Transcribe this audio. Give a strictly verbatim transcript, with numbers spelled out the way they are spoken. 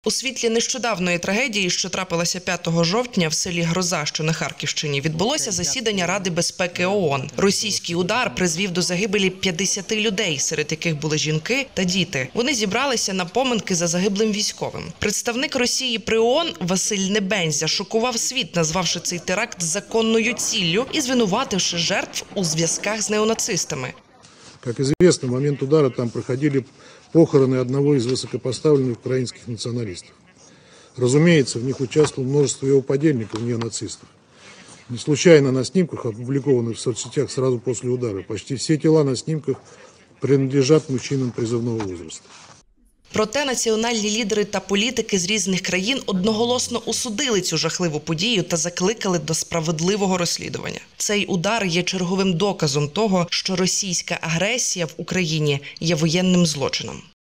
У світлі нещодавної трагедії, що трапилася п'ятого жовтня в селі Гроза, що на Харківщині, відбулося засідання Ради безпеки ООН. Російський удар призвів до загибелі п'ятдесят людей, серед яких були жінки та діти. Вони зібралися на поминки за загиблим військовим. Представник Росії при ООН Василь Небензя шокував світ, назвавши цей теракт законною ціллю і звинувативши жертв у зв'язках з неонацистами. Как известно, в момент удара там проходили похороны одного из высокопоставленных украинских националистов. Разумеется, в них участвовало множество его подельников, неонацистов. Не случайно на снимках, опубликованных в соцсетях сразу после удара, почти все тела на снимках принадлежат мужчинам призывного возраста. Проте національні лідери та політики з різних країн одноголосно осудили цю жахливу подію та закликали до справедливого розслідування. Цей удар є черговим доказом того, що російська агресія в Україні є воєнним злочином.